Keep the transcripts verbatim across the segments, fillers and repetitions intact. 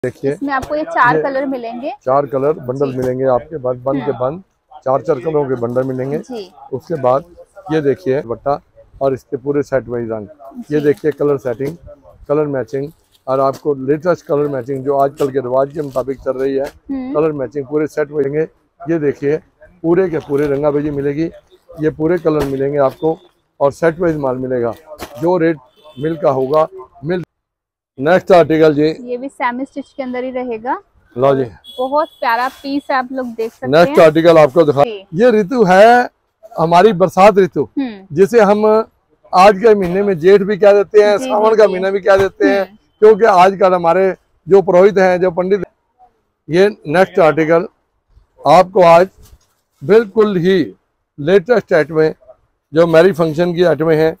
देखिए इसमें आपको ये चार ये कलर मिलेंगे, चार कलर बंडल मिलेंगे आपके पास, बंद के बंद चार चार कलरों के बंडल मिलेंगे जी। उसके बाद ये देखिए बट्टा और इसके पूरे सेट वाइज रंग, ये देखिए कलर सेटिंग, कलर मैचिंग और आपको लेटेस्ट कलर मैचिंग जो आजकल के रिवाज के मुताबिक चल रही है, कलर मैचिंग पूरे सेट मिलेंगे। ये देखिए पूरे के पूरे रंगाबाजी मिलेगी, ये पूरे कलर मिलेंगे आपको और सेट वाइज माल मिलेगा। जो रेट मिल का होगा मिल। नेक्स्ट आर्टिकल जी, ये भी सेमी स्टिच के अंदर ही रहेगा। लो जी, बहुत प्यारा पीस है, आप लोग देख सकते हैं। नेक्स्ट आर्टिकल आपको दिखा, ये ऋतु है हमारी बरसात ऋतु, जिसे हम आज के महीने में जेठ भी कह देते हैं, सावन का महीना भी कह देते हैं, क्योंकि आजकल हमारे जो पुरोहित हैं, जो पंडित। ये नेक्स्ट आर्टिकल आपको आज बिल्कुल ही लेटेस्ट आइटमें जो मैरिज फंक्शन की आइटमें हैं।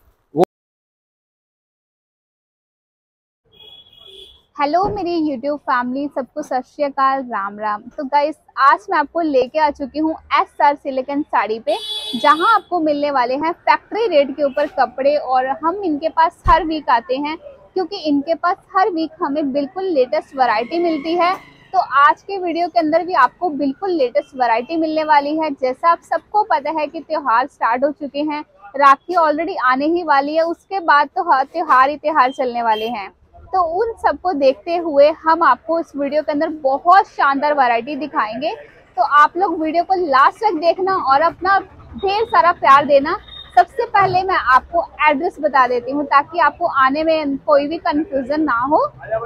हेलो मेरी यूट्यूब फैमिली, सबको सत श्री अकाल, राम राम। तो गाइस आज मैं आपको लेके आ चुकी हूँ एस आर सिलिकन साड़ी पे, जहाँ आपको मिलने वाले हैं फैक्ट्री रेट के ऊपर कपड़े। और हम इनके पास हर वीक आते हैं क्योंकि इनके पास हर वीक हमें बिल्कुल लेटेस्ट वैरायटी मिलती है। तो आज के वीडियो के अंदर भी आपको बिल्कुल लेटेस्ट वैरायटी मिलने वाली है। जैसा आप सबको पता है कि त्योहार स्टार्ट हो चुके हैं, राखी ऑलरेडी आने ही वाली है, उसके बाद तो त्योहार ही त्योहार चलने वाले हैं। तो उन सबको देखते हुए हम आपको इस वीडियो के अंदर बहुत शानदार वैरायटी दिखाएंगे। तो आप लोग वीडियो को लास्ट तक देखना और अपना ढेर सारा प्यार देना। सबसे पहले मैं आपको एड्रेस बता देती हूँ ताकि आपको आने में कोई भी कंफ्यूजन ना हो।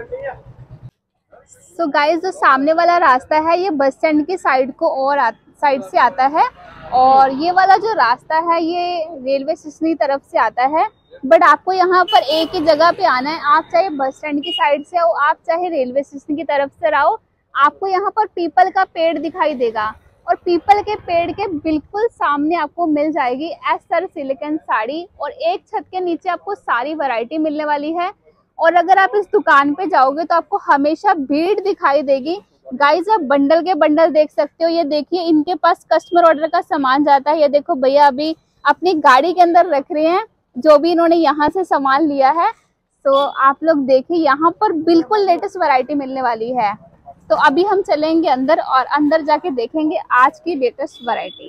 सो so गाइस, जो सामने वाला रास्ता है ये बस स्टैंड की साइड को और साइड से आता है, और ये वाला जो रास्ता है ये रेलवे स्टेशन की तरफ से आता है। बट आपको यहाँ पर एक ही जगह पे आना है, आप चाहे बस स्टैंड की साइड से आओ, आप चाहे रेलवे स्टेशन की तरफ से आओ, आपको यहाँ पर पीपल का पेड़ दिखाई देगा। और पीपल के पेड़ के बिल्कुल सामने आपको मिल जाएगी एस आर सिलिकन साड़ी, और एक छत के नीचे आपको सारी वैरायटी मिलने वाली है। और अगर आप इस दुकान पे जाओगे तो आपको हमेशा भीड़ दिखाई देगी। गाइस आप बंडल के बंडल देख सकते हो, ये देखिए इनके पास कस्टमर ऑर्डर का सामान जाता है। ये देखो भैया अभी अपनी गाड़ी के अंदर रख रहे हैं जो भी इन्होंने यहाँ से सामान लिया है। तो आप लोग देखिए यहाँ पर बिल्कुल लेटेस्ट वैरायटी मिलने वाली है। तो अभी हम चलेंगे अंदर और अंदर जाके देखेंगे आज की लेटेस्ट वैरायटी।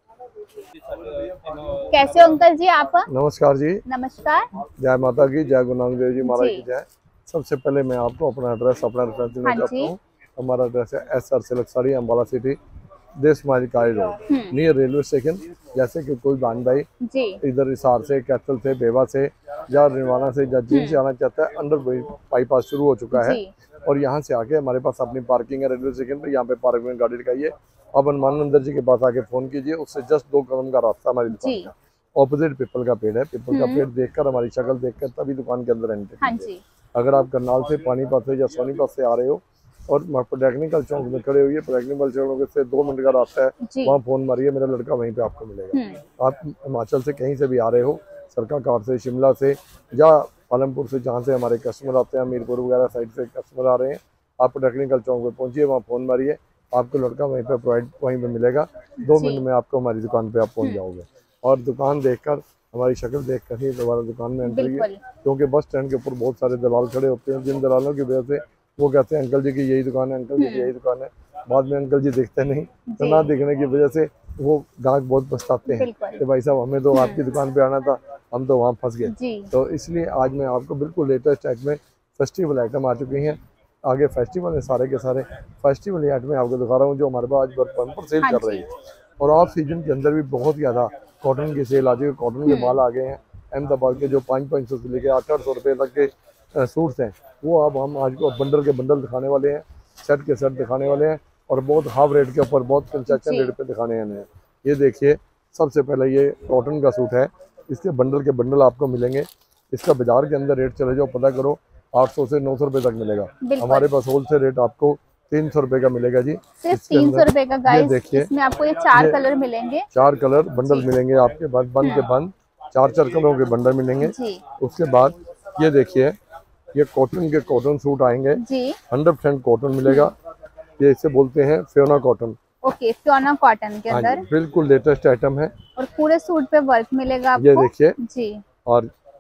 कैसे हो अंकल जी आप? नमस्कार जी। नमस्कार। जय माता की, जय गुरु नानक देव जी महाराज की जय। सबसे पहले मैं आपको अपना एड्रेस अपना रेफरेंस देना चाहता हूँ। हमारा एड्रेस है S R silk sari, Ambala city, देश मालिकारी रोड, नियर रेलवे स्टेशन। जैसे कि कोई बहन भाई इधर हिसार से, कैथल से, बेवा से या रिवाना से या जींद से आना चाहता है, अंडर बाईपास शुरू हो चुका है और यहाँ से आके हमारे पास अपनी पार्किंग है रेलवे स्टेशन पे। यहाँ पे पार्किंग में गाड़ी लगाइए, अब हनुमान मंदिर जी के पास आके फोन कीजिए, उससे जस्ट दो कदम का रास्ता हमारी दुकान का। ऑपोजिट पीपल का पेड़ है, पीपल का पेड़ देखकर, हमारी शक्ल देखकर तभी दुकान के अंदर एंटर कीजिए। अगर आप करनाल से, पानीपत से या सोनीपत से आ रहे हो और टेक्निकल चौक में खड़े हुए, टेक्निकल चौक से दो मिनट का रास्ता है, वहाँ फोन मारिए, मेरा लड़का वहीं पे आपको मिलेगा। आप हिमाचल से कहीं से भी आ रहे हो, सरकाघाट से, शिमला से या पालमपुर से, जहाँ से हमारे कस्टमर आते हैं, मीरपुर वगैरह साइड से कस्टमर आ रहे हैं, आप टेक्निकल चौक पे पहुंचिए, वहाँ फोन मारिए, आपको लड़का वहीं पे प्रोवाइड वहीं पे मिलेगा। दो मिनट में आपको हमारी दुकान पे आप पहुंच जाओगे। और दुकान देखकर, हमारी शक्ल देखकर ही दोबारा दुकान में एंटर कीजिए, क्योंकि बस स्टैंड के ऊपर बहुत सारे दलाल खड़े होते हैं, जिन दलालों की वजह से वो कहते हैं अंकल जी की यही दुकान है, अंकल जी की यही दुकान है। बाद में अंकल जी दिखते नहीं, तो ना दिखने की वजह से वो ग्राहक बहुत पछताते हैं कि भाई साहब हमें तो आपकी दुकान पे आना था, हम तो वहाँ फंस गए। तो इसलिए आज मैं आपको बिल्कुल लेटेस्ट आइटम, फेस्टिवल आइटम आ चुकी हैं। आगे फेस्टिवल है, सारे के सारे फेस्टिवल आइटम आपको दिखा रहा हूँ जो हमारे पास आज बम्पर सेल कर रही है। और ऑफ सीजन के अंदर भी बहुत ज़्यादा कॉटन की सेल आ चुकी है। कॉटन के माल आ गए हैं अहमदाबाद के, जो पाँच पाँच सौ से लेकर आठ आठ सौ रुपये तक के सूट्स हैं, वो अब हम आज को बंडल के बंडल दिखाने वाले हैं, सेट के सेट दिखाने वाले हैं, और बहुत हाफ रेट के ऊपर, बहुत कंसेशन रेट पे दिखाने हैं। ये देखिए, सबसे पहले ये कॉटन का सूट है, इसके बंडल के बंडल आपको मिलेंगे। इसका बाजार के अंदर रेट चले जाओ, पता करो, आठ सौ से नौ सौ रुपए तक मिलेगा। हमारे पास होलसेल रेट आपको तीन सौ रुपए का मिलेगा जी, सिर्फ तीन सौ रुपए का। गाइस देखिए, इसमें आपको ये चार कलर मिलेंगे, चार कलर बंडल मिलेंगे आपके पास, बंद के बंद चार चार कलरों के बंडल मिलेंगे। उसके बाद ये देखिए, ये कॉटन के कॉटन सूट आएंगे, हंड्रेड परसेंट कॉटन मिलेगा। ये इसे बोलते हैं Fiona cotton. Okay, Fiona cotton के अंदर बिल्कुल लेटेस्ट आइटम है, और पूरे सूट पे वर्क मिलेगा आपको। ये देखिए जी। और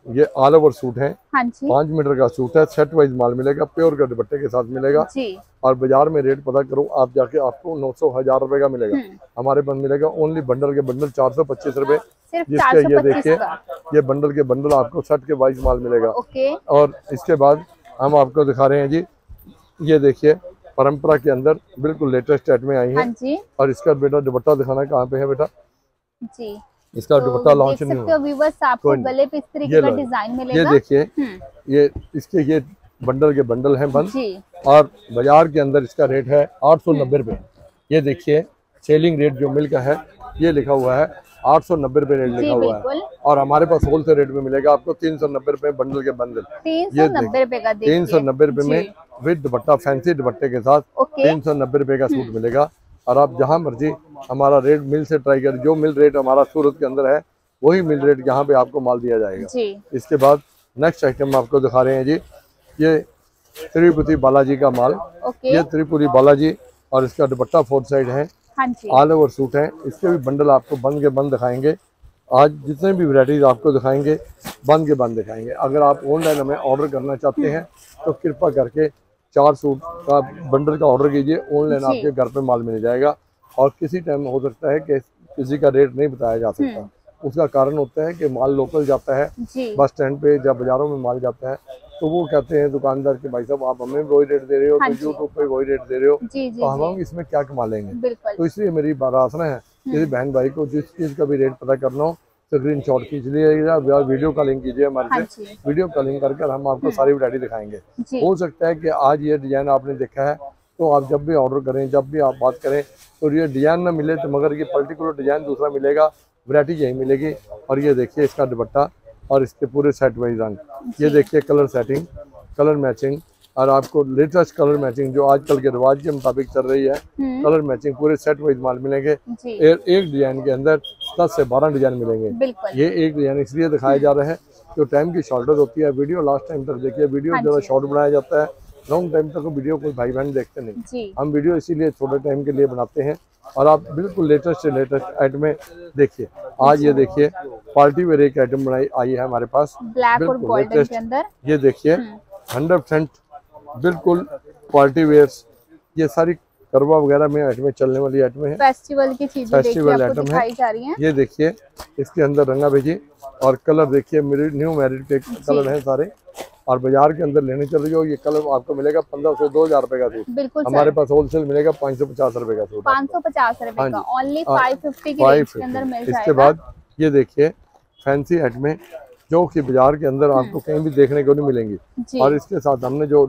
ये ऑल ओवर सूट है, हाँ जी, पाँच मीटर का सूट है, सेट वाइज माल मिलेगा, प्योर का दुपट्टे के साथ मिलेगा जी। और बाजार में रेट पता करो आप जाके, आपको नौ सौ हजार रुपए का मिलेगा। हमारे पास मिलेगा ओनली बंडल के बंडल चार सौ पच्चीस रुपए, जिसके ये देखिए ये बंडल के बंडल आपको सेट के वाइज माल मिलेगा। ओके। और इसके बाद हम आपको दिखा रहे हैं जी, ये देखिए परंपरा के अंदर बिल्कुल लेटेस्ट सेट में आई है। हाँ जी। और इसका बेटा दुपट्टा दिखाना कहाँ पे है बेटा जी, इसका तो दुपट्टा लॉन्च नहीं हुआ। व्यूअर्स आपको गले पे इस तरीके का डिजाइन मिलेगा। ये देखिए ये इसके ये बंडल के बंडल हैं बंद और बाजार के अंदर इसका रेट है आठ सौ नब्बे रुपए। ये देखिए सेलिंग रेट जो मिल का है ये लिखा हुआ है आठ सौ नब्बे रुपए रेट लिखा हुआ है और हमारे पास होलसेल रेट में मिलेगा आपको तीन सौ नब्बे रुपए बंडल के बंडल। तीन सौ नब्बे रुपए का तीन सौ नब्बे रुपए में विद दुपट्टा फैंसी दुपट्टे के साथ तीन सौ नब्बे रुपए का सूट मिलेगा। और आप जहां मर्जी हमारा रेट मिल से ट्राई कर, जो मिल रेट हमारा सूरत के अंदर है वही मिल रेट यहाँ पे आपको माल दिया जाएगा जी। इसके बाद नेक्स्ट आइटम आपको दिखा रहे हैं जी, ये त्रिपुरी बालाजी का माल। ये त्रिपुरी बालाजी और इसका दुपट्टा फोर साइड है, ऑल ओवर सूट है। इसके भी बंडल आपको बंद के बंद दिखाएंगे। आज जितने भी वैरायटीज आपको दिखाएंगे बंद के बंद दिखाएंगे। अगर आप ऑनलाइन हमें ऑर्डर करना चाहते हैं तो कृपा करके चार सूट का बंडल का ऑर्डर कीजिए, ऑनलाइन आपके घर पे माल मिल जाएगा। और किसी टाइम हो सकता है कि किसी का रेट नहीं बताया जा सकता, उसका कारण होता है कि माल लोकल जाता है बस स्टैंड पे या बाजारों में माल जाता है तो वो कहते हैं दुकानदार के भाई साहब आप हमें वही रेट दे रहे हो, तो यूट्यूब पे वही रेट दे रहे हो, तो हम हम इसमें क्या कमा लेंगे। तो इसलिए मेरी प्रार्थना है किसी बहन भाई को जिस चीज का भी रेट पता करना हो स्क्रीन शॉट खींच लीजिएगा, वीडियो कॉलिंग कीजिए हमारे से, वीडियो कॉलिंग करके हम आपको सारी वैरायटी दिखाएंगे। हो सकता है कि आज ये डिजाइन आपने देखा है तो आप जब भी ऑर्डर करें, जब भी आप बात करें तो ये डिजाइन ना मिले तो मगर ये पर्टिकुलर डिजाइन दूसरा मिलेगा, वैरायटी यही मिलेगी। और ये देखिए इसका दुपट्टा और इसके पूरे सेट वाइज रंग, ये देखिए कलर सेटिंग, कलर मैचिंग और आपको लेटेस्ट कलर मैचिंग जो आजकल के रिवाज के मुताबिक चल रही है, कलर मैचिंग पूरे सेट वाइज माल मिलेंगे। एक, एक डिजाइन के अंदर दस से बारह डिजाइन मिलेंगे। ये एक डिजाइन इसलिए दिखाया जा रहा है जो टाइम की शॉर्टेज होती है। वीडियो लास्ट टाइम तक देखिए, वीडियो ज़्यादा शॉर्ट बनाया जाता है, लॉन्ग टाइम तक वीडियो कोई भाई बहन देखते नहीं। हम वीडियो इसीलिए छोटे टाइम के लिए बनाते हैं और आप बिल्कुल लेटेस्ट से लेटेस्ट आइटम देखिए। आज ये देखिए पार्टी वेयर एक आइटम बनाई आई है हमारे पास, ब्लैक और गोल्डन के अंदर। ये देखिए हंड्रेड परसेंट बिल्कुल पार्टी वेयर्स, ये सारी करवा वगैरह में आइटमें चलने वाली आइटम है, फेस्टिवल की चीजें फेस्टिवल आइटम है जा रही हैं। ये देखिए इसके अंदर रंगा भेजी और कलर देखिए मेरे न्यू मैरिड के कलर हैं सारे। और बाजार के अंदर लेने चल रही हो ये कलर आपको मिलेगा पंद्रह सौ दो हजार रुपए का सूट, बिल्कुल हमारे पास होलसेल मिलेगा पाँच सौ पचास रुपए का सूट, पाँच सौ पचास रुपए का ओनली फाइव फिफ्टी के रेंज के अंदर मिल जाएगा। इसके बाद ये देखिए फैंसी आइटमें जो कि बाजार के अंदर आपको कहीं भी देखने को नहीं मिलेंगी। और इसके साथ हमने जो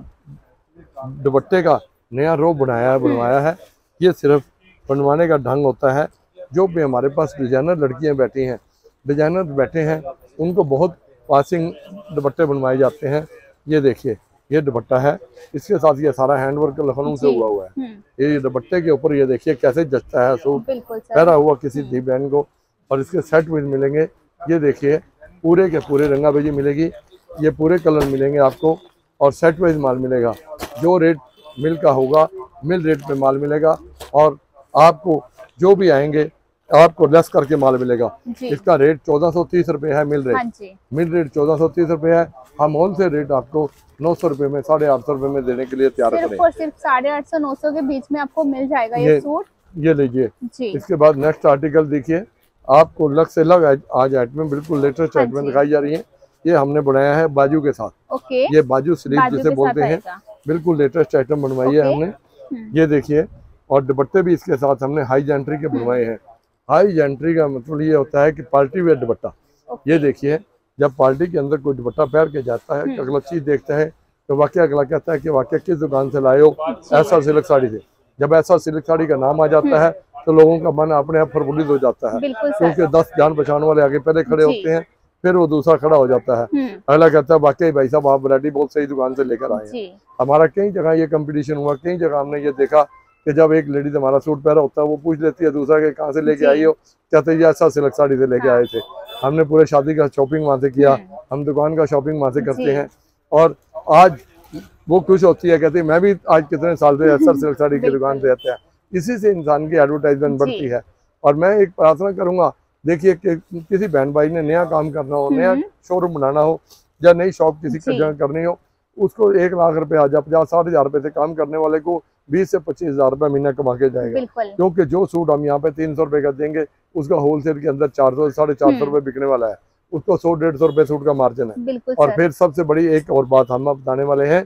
दुपट्टे का नया रो बनाया है बनवाया है, ये सिर्फ बनवाने का ढंग होता है। जो भी हमारे पास डिजाइनर लड़कियां बैठी हैं, डिजाइनर बैठे हैं, उनको बहुत पासिंग दुपट्टे बनवाए जाते हैं। ये देखिए ये दुपट्टा है, इसके साथ ये सारा हैंडवर्क लखनऊ से हुआ हुआ है। ये दुपट्टे के ऊपर ये देखिए कैसे जचता है सूट पहना हुआ किसी धी बहन को। और इसके सेट भी मिलेंगे, ये देखिए पूरे के पूरे रंगा भेजी मिलेगी, ये पूरे कलर मिलेंगे आपको और सेट वाइज माल मिलेगा। जो रेट मिल का होगा मिल रेट पे माल मिलेगा और आपको जो भी आएंगे आपको लेस करके माल मिलेगा। इसका रेट चौदह सौ तीस रुपए है मिल रेट, हाँ मिल रेट चौदह सौ तीस रुपए है। हम होलसेल रेट आपको नौ सौ रुपए में साढ़े आठ सौ रुपए में देने के लिए तैयार सिर्फ और सिर्फ साढ़े आठ सौ नौ सौ के बीच में आपको मिल जाएगा ये, ये सूट। ये लीजिए। इसके बाद नेक्स्ट आर्टिकल देखिए, आपको लग से लग आज आइटम बिल्कुल लेटेस्ट आइटम दिखाई जा रही है। ये हमने बनाया है बाजू के साथ, ओके ये बाजू स्लीव जिसे बोलते हैं, बिल्कुल लेटेस्ट आइटम बनवाई है हमने। ये देखिए और दुपट्टे भी इसके साथ हमने हाई जेंट्री के बनवाए हैं। हाई जेंट्री का मतलब ये होता है कि पार्टी वेयर दुपट्टा। ये देखिए जब पार्टी के अंदर कोई दुपट्टा पहन के जाता है अगला चीज देखता है तो वाकई अगला कहता है कि वाकई किस दुकान से लाए हो, ऐसा सिल्क साड़ी से। जब ऐसा सिल्क साड़ी का नाम आ जाता है तो लोगों का मन अपने आप प्रफुल्लित हो जाता है, क्योंकि दस जान पहचान वाले आगे पहले खड़े होते हैं, फिर वो दूसरा खड़ा हो जाता है। अगला कहता है वाकई भाई साहब आप वैरायटी बहुत सही दुकान से लेकर आए हैं। हमारा कई जगह ये कंपटीशन हुआ, कई जगह हमने ये देखा कि जब एक लेडीज हमारा सूट पहना होता है वो पूछ लेती है दूसरा के कहाँ से लेके आई हो, कहते हैं ऐसा सिल्क साड़ी से लेके आए थे। हमने पूरे शादी का शॉपिंग वहाँ से किया, हम दुकान का शॉपिंग वहाँ से करते हैं। और आज वो खुश होती है, कहती है मैं भी आज कितने साल से ऐसा सिल्क साड़ी की दुकान से रहते हैं। इसी से इंसान की एडवर्टाइजमेंट बढ़ती है। और मैं एक प्रार्थना करूंगा देखिए कि किसी बहन भाई ने नया काम करना हो, नया शोरूम बनाना हो या नई शॉप किसी का करनी हो, उसको एक लाख रुपए आ जाए, पचास साठ हजार रुपए से काम करने वाले को बीस से पच्चीस हजार रुपए महीना कमा के जाएगा। क्योंकि जो सूट हम यहाँ पे तीन सौ रुपए का देंगे, उसका होलसेल के अंदर चार सौ साढ़े चार सौ रुपए बिकने वाला है, उसको सौ डेढ़ सौ रुपए सूट का मार्जिन है। और फिर सबसे बड़ी एक और बात हम बताने वाले हैं,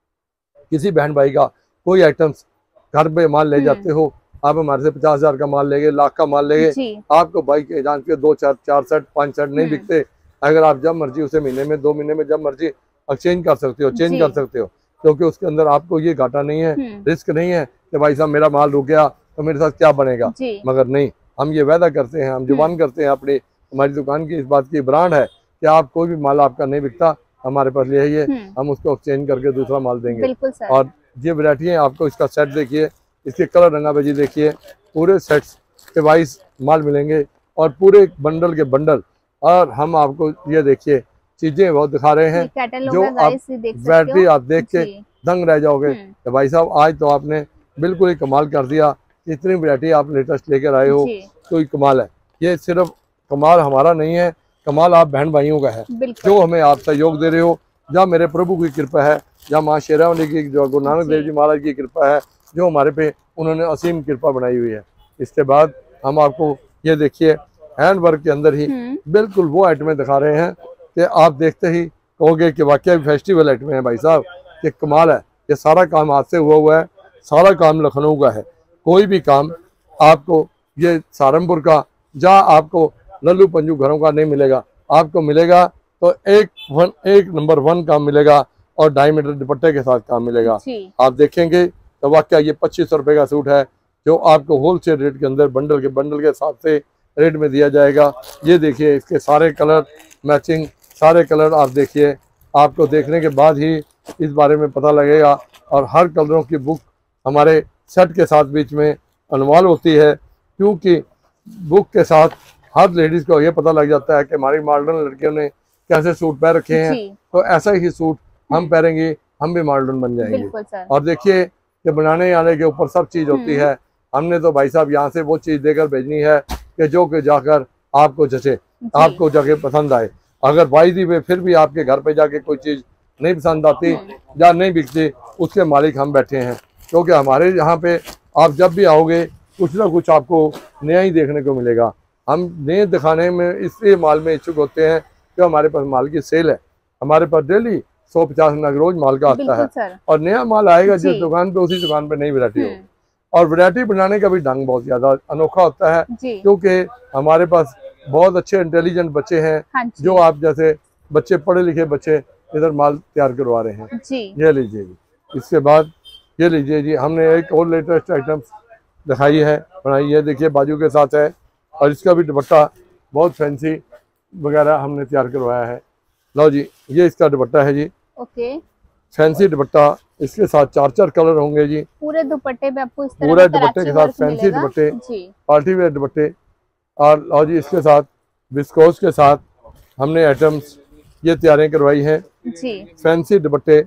किसी बहन भाई का कोई आइटम्स घर पे माल ले जाते हो, आप हमारे से पचास हजार का माल लेंगे, लाख का माल लेंगे, आपको बाइक के जान के दो चार चार सेट पांच सेट नहीं बिकते। अगर आप जब मर्जी उसे महीने में दो महीने में जब मर्जी एक्सचेंज कर सकते हो, चेंज कर सकते हो, क्योंकि उसके अंदर आपको ये घाटा नहीं है, रिस्क नहीं है कि भाई साहब मेरा माल रुक गया तो मेरे साथ क्या बनेगा। मगर नहीं, हम ये वादा करते हैं, हम जुबान करते हैं अपनी, हमारी दुकान की इस बात की ब्रांड है कि आप कोई भी माल आपका नहीं बिकता, हमारे पास ले आइए, हम उसको एक्सचेंज करके दूसरा माल देंगे। और ये वैरायटी है, आपको इसका सेट देखिए, इसके कलर रंगाबाजी देखिए, पूरे सेट्स के वाइज माल मिलेंगे और पूरे बंडल के बंडल। और हम आपको ये देखिए चीजें बहुत दिखा रहे हैं जो आप वैरायटी आप देख के दंग रह जाओगे कि भाई साहब आज तो आपने बिल्कुल ही कमाल कर दिया, इतनी वैरायटी आप लेटेस्ट लेकर आए हो, तो ये कमाल है। ये सिर्फ कमाल हमारा नहीं है, कमाल आप बहन भाइयों का है जो हमें आप सहयोग दे रहे हो। जहाँ मेरे प्रभु की कृपा है, जहाँ माँ शेरावाली की, जो गुरु नानक देव जी महाराज की कृपा है, जो हमारे पे उन्होंने असीम कृपा बनाई हुई है। इसके बाद हम आपको ये देखिए हैंड वर्क के अंदर ही बिल्कुल वो आइटमें दिखा रहे हैं कि आप देखते ही कहोगे कि वाकई फेस्टिवल आइटमें हैं भाई साहब, ये कमाल है। ये सारा काम हाथ से हुआ हुआ है, सारा काम लखनऊ का है। कोई भी काम आपको ये सहारनपुर का जहाँ आपको लल्लू पंजू घरों का नहीं मिलेगा, आपको मिलेगा तो एक वन एक नंबर वन काम मिलेगा और ढाई मीटर दुपट्टे के साथ काम मिलेगा। आप देखेंगे तो वाकई ये पच्चीस सौ रुपए का सूट है जो आपको होलसेल रेट के अंदर बंडल के बंडल के साथ से रेट में दिया जाएगा। ये देखिए इसके सारे कलर मैचिंग, सारे कलर आप देखिए, आपको देखने के बाद ही इस बारे में पता लगेगा। और हर कलरों की बुक हमारे सेट के साथ बीच में अनुवाल होती है, क्योंकि बुक के साथ हर लेडीज को ये पता लग जाता है कि हमारी मॉडर्न लड़कियों ने कैसे सूट पहन रखे हैं, तो ऐसा ही सूट हम पहनेंगे, हम भी मॉडर्न बन जाएंगे। और देखिए कि बनाने आने के ऊपर सब चीज होती है। हमने तो भाई साहब यहाँ से वो चीज देकर भेजनी है कि जो कि जाकर आपको जचे, आपको जाके पसंद आए। अगर बाई दी वे फिर भी आपके घर पे जाके कोई चीज नहीं पसंद आती या नहीं बिकती, उसके मालिक हम बैठे हैं। क्योंकि हमारे यहाँ पे आप जब भी आओगे कुछ ना कुछ आपको नया ही देखने को मिलेगा। हम नए दिखाने में इसलिए माल में इच्छुक होते हैं कि हमारे पास माल की सेल है, हमारे पास डेली सौ पचास नग रोज माल का आता है और नया माल आएगा जिस दुकान पे उसी दुकान पे नई वैरायटी होगी। और वैरायटी बनाने का भी ढंग बहुत ज्यादा अनोखा होता है, क्योंकि हमारे पास बहुत अच्छे इंटेलिजेंट बच्चे हैं जो आप जैसे बच्चे पढ़े लिखे बच्चे इधर माल तैयार करवा रहे हैं। ये लीजिए जी, इसके बाद ये लीजिए जी, हमने एक और लेटेस्ट आइटम दिखाई है, बनाई है, देखिए बाजू के साथ है और इसका भी दुपट्टा बहुत फैंसी वगैरह हमने तैयार करवाया है। लो जी, ये इसका दुपट्टा है जी, ओके, फैंसी दुपट्टा, इसके साथ चार चार कलर होंगे जी। पूरे दुपट्टे पे आपको इस तरह पूरे दुपट्टे के साथ फैंसी दुपट्टे, पार्टी वेयर दुपट्टे। और लो जी, इसके साथ विस्कोस के साथ हमने आइटम्स ये तैयारी करवाई है जी, फैंसी दुपट्टे।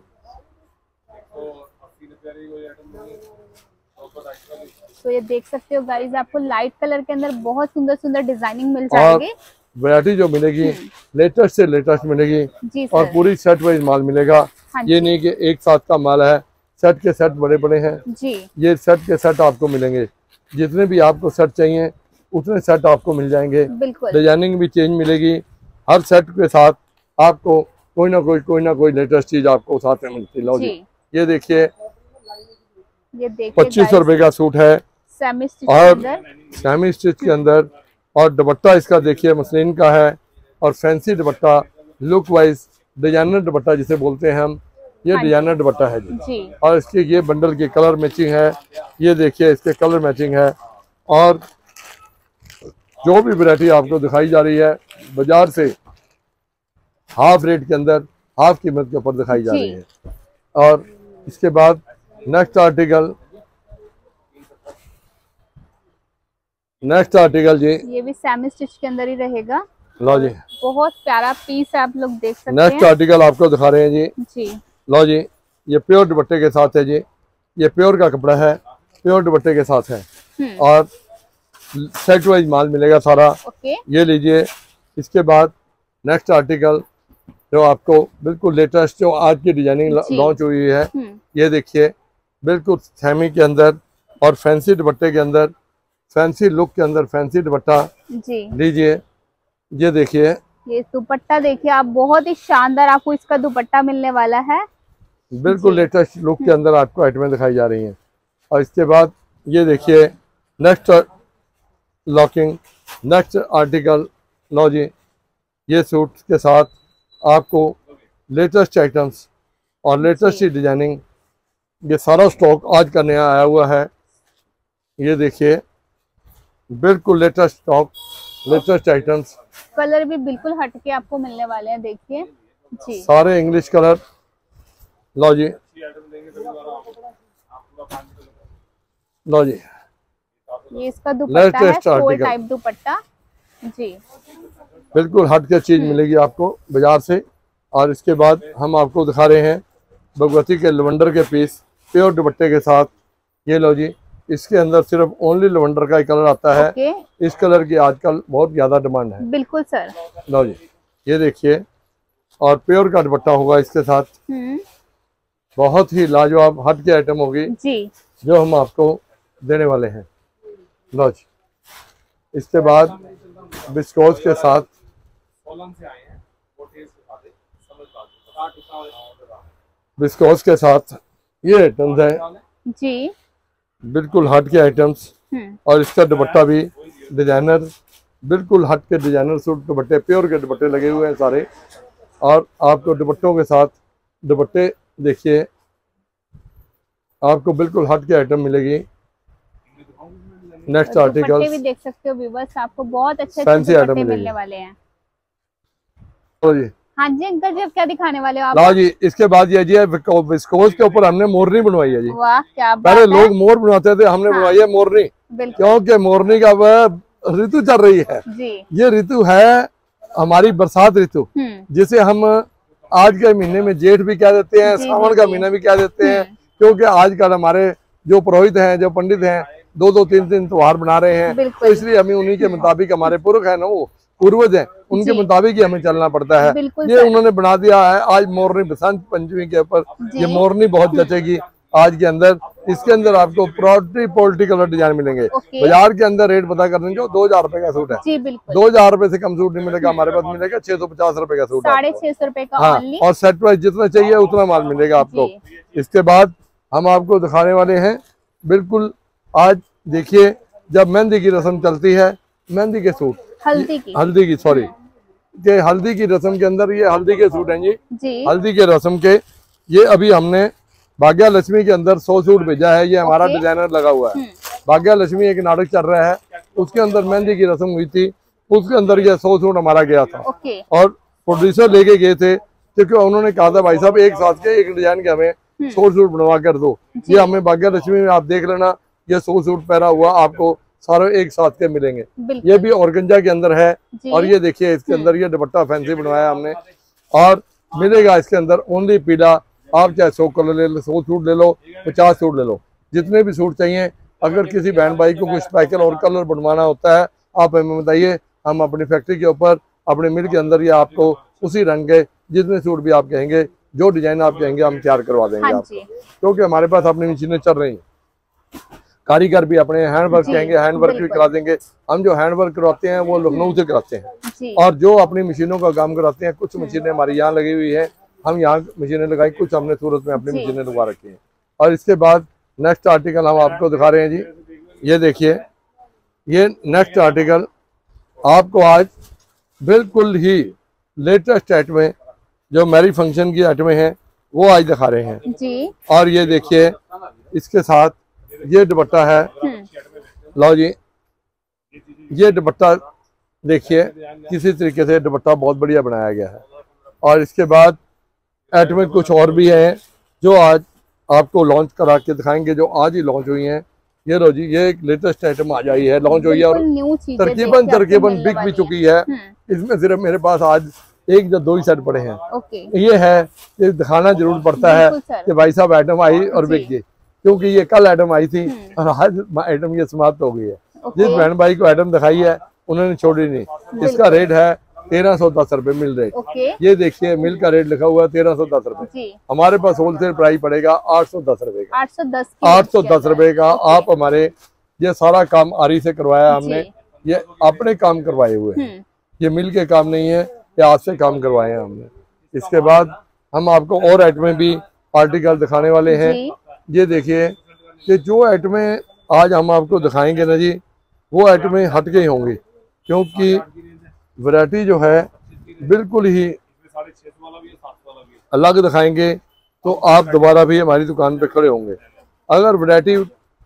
तो ये देख सकते हो गाइस, आपको लाइट कलर के अंदर बहुत सुंदर सुंदर डिजाइनिंग मिल जाएगी। वैरायटी जो मिलेगी लेटेस्ट से लेटेस्ट मिलेगी और पूरी सेट वाइज माल मिलेगा। ये नहीं कि एक साथ का माल है, सेट के सेट बड़े बड़े हैं जी। ये सेट के सेट आपको मिलेंगे, जितने भी आपको सेट चाहिए उतने सेट आपको मिल जाएंगे। डिजाइनिंग भी चेंज मिलेगी, हर सेट के साथ आपको कोई ना कोई कोई ना कोई लेटेस्ट चीज आपको साथ में मिलती है। लो जी, ये देखिए, ये देखिए पच्चीस सौ रुपए का सूट है सेमी स्टिच और सेमी स्टिच के अंदर। और दुपट्टा इसका देखिए मसलिन का है और fancy dupatta, look wise designer dupatta जिसे बोलते हैं हम, ये डिजाइनर दुपट्टा है जी, जी। और इसकी ये बंडल की कलर मैचिंग है, ये देखिए इसके कलर मैचिंग है। और जो भी वैरायटी आपको दिखाई जा रही है बाजार से हाफ रेट के अंदर, हाफ कीमत के ऊपर दिखाई जा रही है। और इसके बाद नेक्स्ट आर्टिकल, नेक्स्ट आर्टिकल जी, ये भी सेमी स्टिच के अंदर ही रहेगा। लो जी, बहुत प्यारा पीस है, आप लोग देख सकते हैं। नेक्स्ट आर्टिकल आपको दिखा रहे हैं जी जी। लो जी, ये प्योर दुपट्टे के साथ है जी, ये प्योर का कपड़ा है, प्योर दुपट्टे के साथ है। और सेट वाइज माल मिलेगा सारा। ओके, ये लीजिए। इसके बाद नेक्स्ट आर्टिकल जो आपको बिल्कुल लेटेस्ट जो आज की डिजाइनिंग लॉन्च हुई है, ये देखिए बिल्कुल सेमी के अंदर और फैंसी दुपट्टे के अंदर, फैंसी लुक के अंदर फैंसी दुपट्टा लीजिए। ये देखिए, ये दुपट्टा देखिए आप, बहुत ही शानदार आपको इसका दुपट्टा मिलने वाला है। बिल्कुल लेटेस्ट लुक के अंदर आपको आइटमें दिखाई जा रही हैं। और इसके बाद ये देखिए नेक्स्ट लॉकिंग, नेक्स्ट आर्टिकल लो जी। ये सूट के साथ आपको लेटेस्ट आइटम्स और लेटेस्ट ही डिजाइनिंग, ये सारा स्टॉक आज का नया आया हुआ है। ये देखिए बिल्कुल latest stock, latest items, colour भी बिल्कुल हटके आपको मिलने वाले हैं। देखिए जी, सारे इंग्लिश कलर लो जी, लो जी। ये इसका दुपट्टा है, फोर टाइप दुपट्टा जी, बिल्कुल हट के चीज मिलेगी आपको बाजार से। और इसके बाद हम आपको दिखा रहे हैं भगवती के लवेंडर के पीस प्योर दुपट्टे के साथ। ये लो जी, इसके अंदर सिर्फ ओनली लवेंडर का ही कलर आता है। ओके। इस कलर की आजकल बहुत ज्यादा डिमांड है। बिल्कुल सर। लो जी, ये देखिए, और प्योर का दुपट्टा होगा इसके साथ। बहुत ही लाजवाब हट की आइटम होगी जी, जो हम आपको देने वाले हैं। लो जी, इसके बाद बिस्कोस के साथ बिस्कोस के साथ ये आइटम्स है जी, बिल्कुल हट के आइटम्स। और इसका दुपट्टा भी डिजाइनर, बिल्कुल हट के डिजाइनर सूट दुपट्टे, प्योर के दुपट्टे लगे हुए हैं सारे। और आपको दुपट्टों के साथ दुपट्टे देखिए, आपको बिल्कुल हट के आइटम मिलेगी। नेक्स्ट आर्टिकल भी देख सकते हो व्यूअर्स, आपको बहुत अच्छे अच्छे दुपट्टे मिलने वाले हैं। तो जी हाँ जी अंकल जी, अब क्या दिखाने वाले हो आप? ला जी, इसके बाद ये जी विस्कोस के ऊपर हमने मोरनी बनवाई है जी। वाह क्या बात पहले है। लोग मोर बनवाते थे, हमने हाँ। बनवाई है मोरनी, क्योंकि मोरनी का वह ऋतु चल रही है जी। ये ऋतु है हमारी बरसात ऋतु, जिसे हम आज के महीने में जेठ भी कह देते हैं, सावन का महीना भी कह देते हैं, क्योंकि आजकल हमारे जो पुरोहित हैं, जो पंडित हैं, दो दो तीन तीन त्योहार बना रहे हैं। तो इसलिए हमें उन्हीं के मुताबिक, हमारे पुरख है ना, वो पूर्वज हैं, उनके मुताबिक ही हमें चलना पड़ता है। ये उन्होंने बना दिया है आज मोरनी, बसंत पंचमी के ऊपर ये मोरनी बहुत जचेगी आज के अंदर। इसके अंदर आपको प्रोटी पोल्ट्री कलर डिजाइन मिलेंगे। बाजार के अंदर रेट पता करने को दो हजार रुपए का सूट है, दो हजार रुपए से कम सूट नहीं मिलेगा। हमारे पास मिलेगा छह सौ पचास रुपए का सूट, साढ़े छह सौ रुपए का। हाँ, और सेट वाइज जितना चाहिए उतना माल मिलेगा आपको। इसके बाद हम आपको दिखाने वाले हैं, बिल्कुल आज देखिए, जब मेहंदी की रस्म चलती है, मेहंदी के सूट, हल्दी की हल्दी की सॉरी के हल्दी की रस्म के अंदर ये हल्दी के सूट हैं जी, जी। हल्दी के रस्म के ये अभी हमने भाग्य लक्ष्मी के अंदर सौ सूट भेजा है। ये हमारा डिजाइनर लगा हुआ है। भाग्य लक्ष्मी एक नाटक चल रहा है, उसके अंदर मेहंदी की रस्म हुई थी, उसके अंदर ये सौ सूट हमारा गया था। और प्रोड्यूसर लेके गए थे, क्योंकि उन्होंने कहा था भाई साहब एक साथ के एक डिजाइन के हमें सौ सूट बनवा कर दो। ये हमें भाग्य लक्ष्मी में आप देख लेना, ये सौ सूट पहना हुआ आपको सारे एक साथ के मिलेंगे। ये भी ऑर्गेंजा के अंदर है। और ये देखिए इसके अंदर ये दुपट्टा फैंसी बनवाया हमने, और मिलेगा इसके अंदर ओनली पीला। आप चाहे सौ कलर ले लो, सौ सूट ले लो, पचास सूट ले लो, जितने भी सूट चाहिए। अगर किसी बहन भाई को कुछ स्पेशल और कलर बनवाना होता है, आप हमें बताइए, हम अपनी फैक्ट्री के ऊपर अपने मिल के अंदर ये आपको उसी रंग के जितने सूट भी आप कहेंगे, जो डिजाइन आप कहेंगे, हम तैयार करवा देंगे आपको, क्योंकि हमारे पास अपनी मशीनें चल रही हैं। कारीगर भी अपने हैंड वर्क कहेंगे, हैंड वर्क भी करा देंगे। हम जो हैंड वर्क करवाते हैं वो लखनऊ से कराते हैं, और जो अपनी मशीनों का काम कराते हैं, कुछ मशीनें हमारी यहाँ लगी हुई है, हम यहाँ मशीनें लगाई, कुछ हमने सूरत में अपनी मशीनें लगा रखी हैं। और इसके बाद नेक्स्ट आर्टिकल हम आपको दिखा रहे हैं जी। ये देखिए, ये नेक्स्ट आर्टिकल आपको आज बिल्कुल ही लेटेस्ट आइटमें, जो मैरिज फंक्शन की आइटमें हैं, वो आज दिखा रहे हैं जी। और ये देखिए इसके साथ ये दुपट्टा है, लो जी, ये दुपट्टा देखिए किसी तरीके से दुपट्टा बहुत बढ़िया बनाया गया है। और इसके बाद आइटमें कुछ और भी हैं जो आज आपको लॉन्च करा के दिखाएंगे, जो आज ही लॉन्च हुई हैं। ये लो जी, ये एक लेटेस्ट आइटम आ जाई है, लॉन्च हुई है, और तकरीबन तकरीबन बिक भी चुकी है। इसमें सिर्फ मेरे पास आज एक या दो ही सेट पड़े हैं। ये है, ये दिखाना जरूर पड़ता है कि भाई साहब आइटम आई और बिक गई, क्योंकि ये कल आइटम आई थी और आज आइटम ये समाप्त हो गई है। जिस बहन भाई को आइटम दिखाई है उन्होंने छोड़ी नहीं। इसका रेट है तेरह सौ दस रुपए मिल रहे। ये देखिए मिल का रेट लिखा हुआ है तेरह सौ दस रुपए। हमारे पास होलसेल प्राइस पड़ेगा आठ सौ दस रुपए का। आठ सौ दस आठ सौ दस रुपए का। आप हमारे ये सारा काम आरी से करवाया हमने, ये अपने काम करवाए हुए हैं, ये मिल के काम नहीं है, ये आज से काम करवाए हैं हमने। इसके बाद हम आपको और आइटमें भी आर्टिकल दिखाने वाले हैं। ये देखिए कि जो आइटमें आज हम आपको दिखाएंगे ना जी, वो आइटमें हटके ही होंगी, क्योंकि वैरायटी जो है बिल्कुल ही अलग दिखाएंगे तो आप दोबारा भी हमारी दुकान पे खड़े होंगे। अगर वैरायटी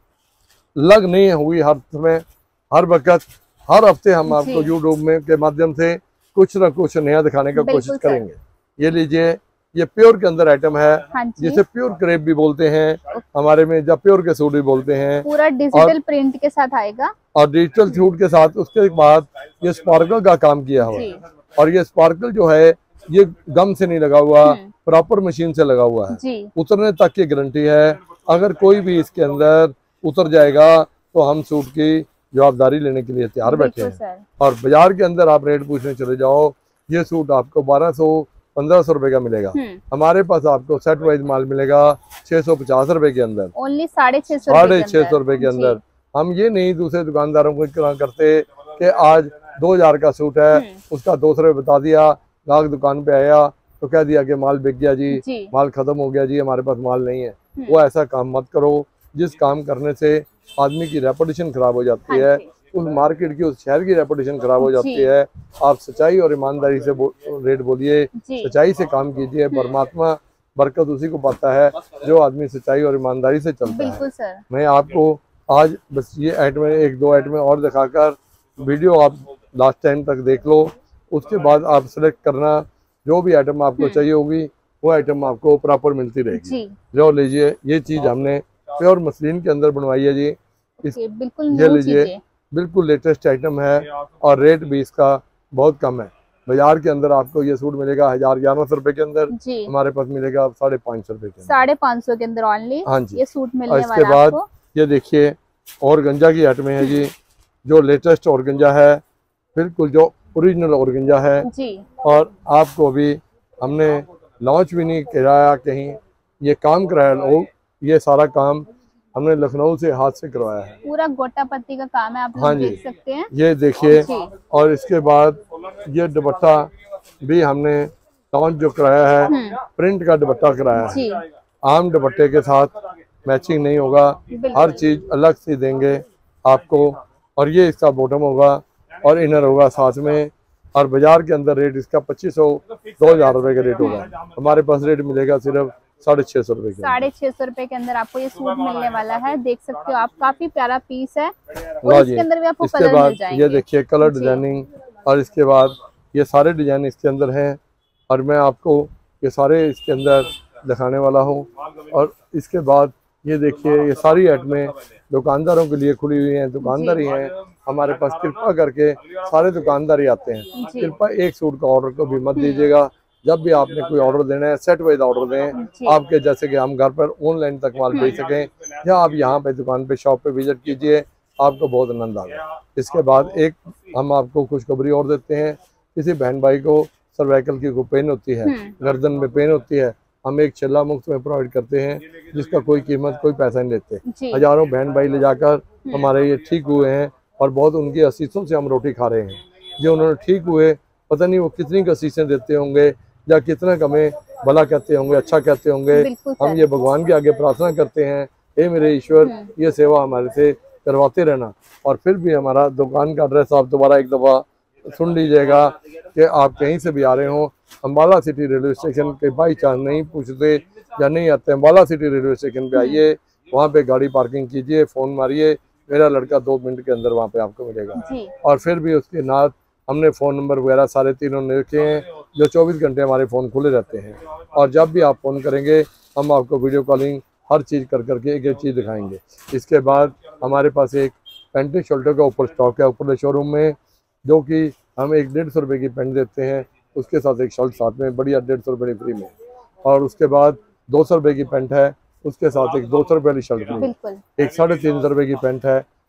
अलग नहीं हुई हर समय हर वक्त हर हफ्ते हम आपको यूट्यूब में के माध्यम से कुछ ना कुछ नया दिखाने का कोशिश करेंगे। ये लीजिए, ये प्योर के अंदर आइटम है, हाँ जिसे प्योर क्रेप भी बोलते हैं हमारे में, जब प्योर के सूट भी बोलते हैं। पूरा डिजिटल प्रिंट के साथ आएगा और डिजिटल सूट के साथ उसके बाद ये स्पार्कल का काम किया हुआ, और ये स्पार्कल जो है ये गम से नहीं लगा हुआ, प्रॉपर मशीन से लगा हुआ है। उतरने तक की गारंटी है। अगर कोई भी इसके अंदर उतर जाएगा तो हम सूट की जवाबदारी लेने के लिए तैयार बैठे हैं। और बाजार के अंदर आप रेट पूछने चले जाओ, ये सूट आपको बारह सौ पंद्रह सौ रुपए का मिलेगा। हमारे पास आपको सेट वाइज माल मिलेगा छह सौ पचास रुपए के अंदर, ओनली साढ़े छह सौ साढ़े छह सौ रुपए के अंदर। हम ये नहीं दूसरे दुकानदारों को इतना करते कि आज दो हजार का सूट है, उसका दो सौ रुपये बता दिया, ग्राहक दुकान पे आया तो कह दिया कि माल बिक गया जी, जी, माल खत्म हो गया जी, हमारे पास माल नहीं है। वो ऐसा काम मत करो, जिस काम करने से आदमी की रेपुटेशन खराब हो जाती है, उस मार्केट की उस शहर की रेपुटेशन खराब हो जाती है। आप सच्चाई और ईमानदारी से बो, रेट बोलिए, सच्चाई से काम कीजिए। परमात्मा बरकत उसी को पाता है जो आदमी सच्चाई और ईमानदारी से चलता है। सर। मैं आपको आज बस ये आइटम एक दो आइटम और दिखाकर वीडियो आप लास्ट टाइम तक देख लो, उसके बाद आप सेलेक्ट करना, जो भी आइटम आपको चाहिए होगी वो आइटम आपको प्रॉपर मिलती रहेगी। जो लीजिए, ये चीज हमने प्योर मसलिन के अंदर बनवाई है जी। इस बिल्कुल ये लीजिए, बिल्कुल लेटेस्ट आइटम है और रेट भी इसका बहुत कम है। बाजार के अंदर आपको ये सूट मिलेगा हजार ग्यारह सौ रुपए के अंदर, हमारे पास मिलेगा साढ़े पाँच सौ रुपए के साढ़े पाँच सौ के अंदर ऑनली। हाँ जी, ये सूट मिलने वाला है। इसके बाद ये देखिए और गंजा की आइटमें है जी, जो लेटेस्ट और गंजा है, बिल्कुल जो ओरिजिनल और गंजा है जी। और आपको अभी हमने लॉन्च भी नहीं कराया कहीं, ये काम कराया लोग, ये सारा काम हमने लखनऊ से हाथ से करवाया है। पूरा गोटा पत्ती का काम है, आप लोग हाँ देख सकते हैं। ये देखिए, और इसके बाद ये दुपट्टा भी हमने लॉन्च जो कराया है, प्रिंट का दुपट्टा कराया है। आम दुपट्टे के साथ मैचिंग नहीं होगा, हर चीज अलग से देंगे आपको। और ये इसका बॉटम होगा और इनर होगा साथ में। और बाजार के अंदर रेट इसका पच्चीस सौ दो हजार रुपए का रेट होगा, हमारे पास रेट मिलेगा सिर्फ साढ़े छह सौ रुपए साढ़े छह सौ रुपए के अंदर आपको ये सूट मिलने वाला है। देख सकते हो आप, काफी प्यारा पीस है। और इसके अंदर भी आपको कलर मिल जाएंगे। ये देखिए कलर डिजाइनिंग, और इसके बाद ये सारे डिजाइन इसके अंदर हैं, और मैं आपको ये सारे इसके अंदर दिखाने वाला हूँ। और इसके बाद ये देखिए, ये सारी आइटमें दुकानदारों के लिए खुली हुई हैं, दुकानदार ही हैं हमारे पास। कृपा करके सारे दुकानदार ही आते हैं, कृपया एक सूट का ऑर्डर को भी मत दीजिएगा। जब भी आपने कोई ऑर्डर देना है, सेट वाइज ऑर्डर दें आपके, जैसे कि हम घर पर ऑनलाइन तक माल भेज सकें, या आप यहाँ पे दुकान पे शॉप पे विजिट कीजिए, आपको बहुत आनंद आएगा। इसके बाद एक हम आपको खुशखबरी और देते हैं, किसी बहन भाई को सर्वाइकल की पेन होती है, गर्दन में पेन होती है, हम एक छल्ला मुफ्त में प्रोवाइड करते हैं, जिसका कोई कीमत कोई पैसा नहीं लेते। हजारों बहन भाई ले जाकर हमारे ये ठीक हुए हैं, और बहुत उनकी असीसों से हम रोटी खा रहे हैं। जो उन्होंने ठीक हुए, पता नहीं वो कितनी असीसें देते होंगे, या कितना हमें भला कहते होंगे, अच्छा कहते होंगे। हम ये भगवान के आगे प्रार्थना करते हैं, हे मेरे ईश्वर, ये सेवा हमारे से करवाते रहना। और फिर भी हमारा दुकान का एड्रेस आप दोबारा एक दफ़ा सुन लीजिएगा कि आप कहीं से भी आ रहे हो, अम्बाला सिटी रेलवे स्टेशन के बाई चांस नहीं पूछते या नहीं आते, अम्बाला सिटी रेलवे स्टेशन पे आइए, वहाँ पे गाड़ी पार्किंग कीजिए, फ़ोन मारिए, मेरा लड़का दो मिनट के अंदर वहाँ पे आपको मिलेगा। और फिर भी उसके साथ हमने फ़ोन नंबर वगैरह सारे तीनों लिखे हैं, जो चौबीस घंटे हमारे फ़ोन खुले रहते हैं। और जब भी आप फ़ोन करेंगे, हम आपको वीडियो कॉलिंग हर चीज़ कर करके एक एक चीज़ दिखाएंगे। इसके बाद हमारे पास एक पैंटी शर्टों का ऊपर स्टॉक है ऊपर शोरूम में, जो कि हम एक डेढ़ सौ रुपये की पेंट देते हैं, उसके साथ एक शर्ट साथ में बढ़िया डेढ़ सौ रुपये फ्री में। और उसके बाद दो सौ रुपये की पेंट है, उसके साथ एक दो सौ रुपये वाली शर्ट फ्री, एक साढ़े तीन सौ रुपये की पेंट है,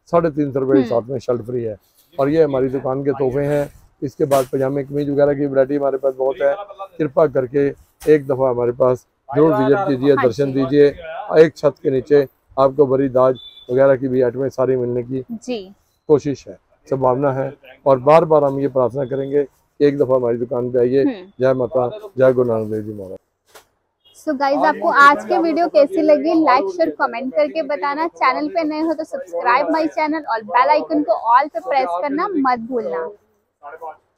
साढ़े तीन सौ रुपये के साथ में शर्ट फ्री है। और ये हमारी दुकान के तोहफे हैं। इसके बाद पजामे कमीज वगैरह की वैरायटी हमारे पास बहुत है। कृपा करके एक दफ़ा हमारे पास जरूर विजिट कीजिए, दर्शन दीजिए। एक छत के नीचे आपको बड़ी दाज वगैरह की भी आइटमें सारी मिलने की जी कोशिश है, संभावना है। और बार बार हम ये प्रार्थना करेंगे एक दफ़ा हमारी दुकान पे आइए। जय माता, जय गुरु नानक देव जी महाराज। सो गाइज, आपको आज की वीडियो कैसी लगी लाइक शेयर कमेंट करके बताना। चैनल पे नए हो तो सब्सक्राइब माय चैनल और बेल आइकन को ऑल पे प्रेस करना मत भूलना।